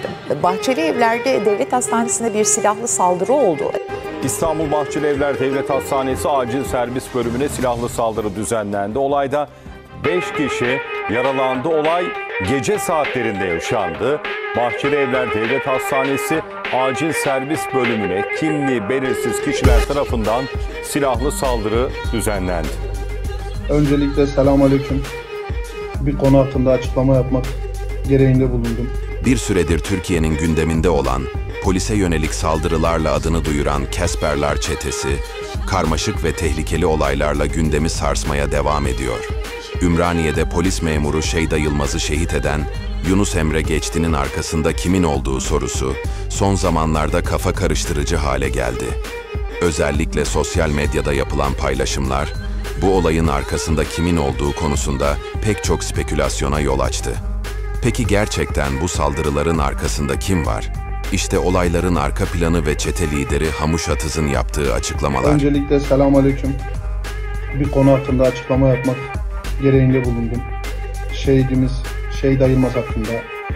Bahçelievler'de devlet hastanesinde bir silahlı saldırı oldu. İstanbul Bahçelievler Devlet Hastanesi acil servis bölümüne silahlı saldırı düzenlendi. Olayda 5 kişi yaralandı. Olay gece saatlerinde yaşandı. Bahçelievler Devlet Hastanesi acil servis bölümüne kimliği belirsiz kişiler tarafından silahlı saldırı düzenlendi. Öncelikle selamünaleyküm. Bir konu hakkında açıklama yapmak gereğinde bulundum. Bir süredir Türkiye'nin gündeminde olan, polise yönelik saldırılarla adını duyuran Casperlar çetesi, karmaşık ve tehlikeli olaylarla gündemi sarsmaya devam ediyor. Ümraniye'de polis memuru Şeyda Yılmaz'ı şehit eden Yunus Emre Geçti'nin arkasında kimin olduğu sorusu son zamanlarda kafa karıştırıcı hale geldi. Özellikle sosyal medyada yapılan paylaşımlar, bu olayın arkasında kimin olduğu konusunda pek çok spekülasyona yol açtı. Peki gerçekten bu saldırıların arkasında kim var? İşte olayların arka planı ve çete lideri Hamuş Atız'ın yaptığı açıklamalar. Öncelikle selamünaleyküm. Bir konu hakkında açıklama yapmak gereğinde bulundum. Şehidimiz Şeyda Yılmaz hakkında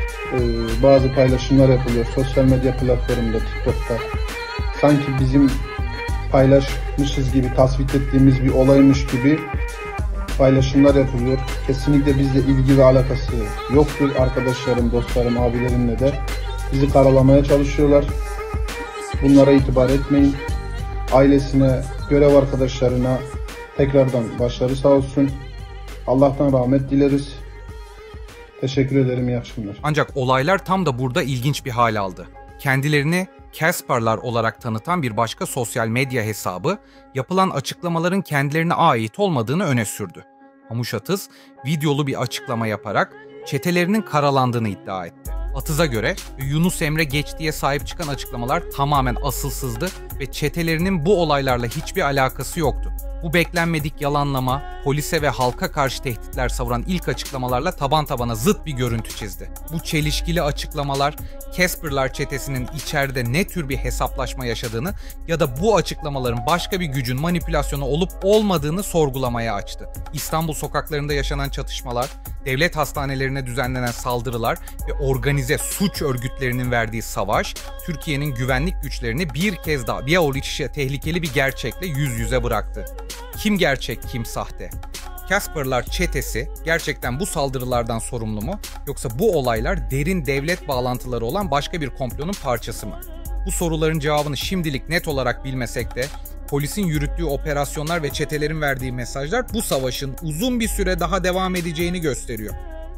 bazı paylaşımlar yapılıyor sosyal medya platformunda, TikTok'ta. Sanki bizim paylaşmışız gibi, tasvip ettiğimiz bir olaymış gibi paylaşımlar yapılıyor. Kesinlikle bizle ilgi ve alakası yoktur. Arkadaşlarım, dostlarım, abilerimle de bizi karalamaya çalışıyorlar. Bunlara itibar etmeyin. Ailesine, görev arkadaşlarına tekrardan başları sağ olsun. Allah'tan rahmet dileriz. Teşekkür ederim, iyi akşamlar. Ancak olaylar tam da burada ilginç bir hal aldı. Kendilerini Casperlar olarak tanıtan bir başka sosyal medya hesabı yapılan açıklamaların kendilerine ait olmadığını öne sürdü. Hamuş Atız videolu bir açıklama yaparak çetelerinin karalandığını iddia etti. Atız'a göre Yunus Emre Geçti'ye sahip çıkan açıklamalar tamamen asılsızdı ve çetelerinin bu olaylarla hiçbir alakası yoktu. Bu beklenmedik yalanlama, polise ve halka karşı tehditler savuran ilk açıklamalarla taban tabana zıt bir görüntü çizdi. Bu çelişkili açıklamalar, Casperlar çetesinin içeride ne tür bir hesaplaşma yaşadığını ya da bu açıklamaların başka bir gücün manipülasyonu olup olmadığını sorgulamaya açtı. İstanbul sokaklarında yaşanan çatışmalar, devlet hastanelerine düzenlenen saldırılar ve organize suç örgütlerinin verdiği savaş, Türkiye'nin güvenlik güçlerini bir kez daha tehlikeli bir gerçekle yüz yüze bıraktı. Kim gerçek, kim sahte? Casperlar çetesi gerçekten bu saldırılardan sorumlu mu? Yoksa bu olaylar derin devlet bağlantıları olan başka bir komplonun parçası mı? Bu soruların cevabını şimdilik net olarak bilmesek de polisin yürüttüğü operasyonlar ve çetelerin verdiği mesajlar bu savaşın uzun bir süre daha devam edeceğini gösteriyor.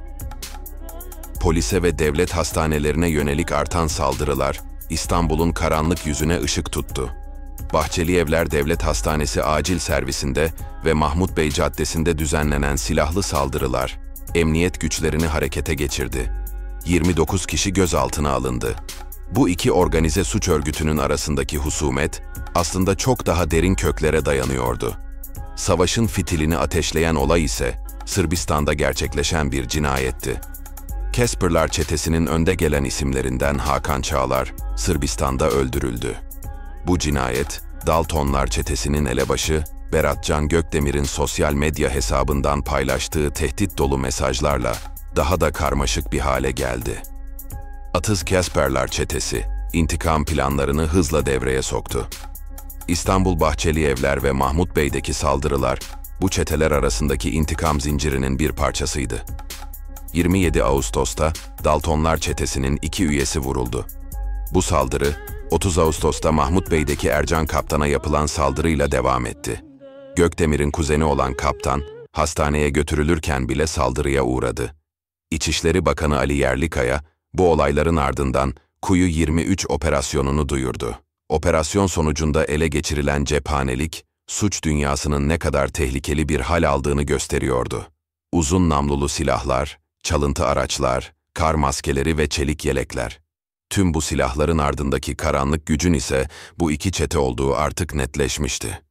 Polise ve devlet hastanelerine yönelik artan saldırılar İstanbul'un karanlık yüzüne ışık tuttu. Bahçelievler Devlet Hastanesi acil servisinde ve Mahmut Bey Caddesi'nde düzenlenen silahlı saldırılar, emniyet güçlerini harekete geçirdi. 29 kişi gözaltına alındı. Bu iki organize suç örgütünün arasındaki husumet, aslında çok daha derin köklere dayanıyordu. Savaşın fitilini ateşleyen olay ise, Sırbistan'da gerçekleşen bir cinayetti. Casperlar çetesinin önde gelen isimlerinden Hakan Çağlar, Sırbistan'da öldürüldü. Bu cinayet, Daltonlar çetesinin elebaşı Beratcan Gökdemir'in sosyal medya hesabından paylaştığı tehdit dolu mesajlarla daha da karmaşık bir hale geldi. Atız Casperlar çetesi, intikam planlarını hızla devreye soktu. İstanbul Bahçelievler ve Mahmut Bey'deki saldırılar, bu çeteler arasındaki intikam zincirinin bir parçasıydı. 27 Ağustos'ta Daltonlar çetesinin 2 üyesi vuruldu. Bu saldırı, 30 Ağustos'ta Mahmut Bey'deki Ercan Kaptan'a yapılan saldırıyla devam etti. Gökdemir'in kuzeni olan Kaptan, hastaneye götürülürken bile saldırıya uğradı. İçişleri Bakanı Ali Yerlikaya, bu olayların ardından Kuyu 23 operasyonunu duyurdu. Operasyon sonucunda ele geçirilen cephanelik, suç dünyasının ne kadar tehlikeli bir hal aldığını gösteriyordu. Uzun namlulu silahlar, çalıntı araçlar, kar maskeleri ve çelik yelekler. Tüm bu silahların ardındaki karanlık gücün ise bu iki çete olduğu artık netleşmişti.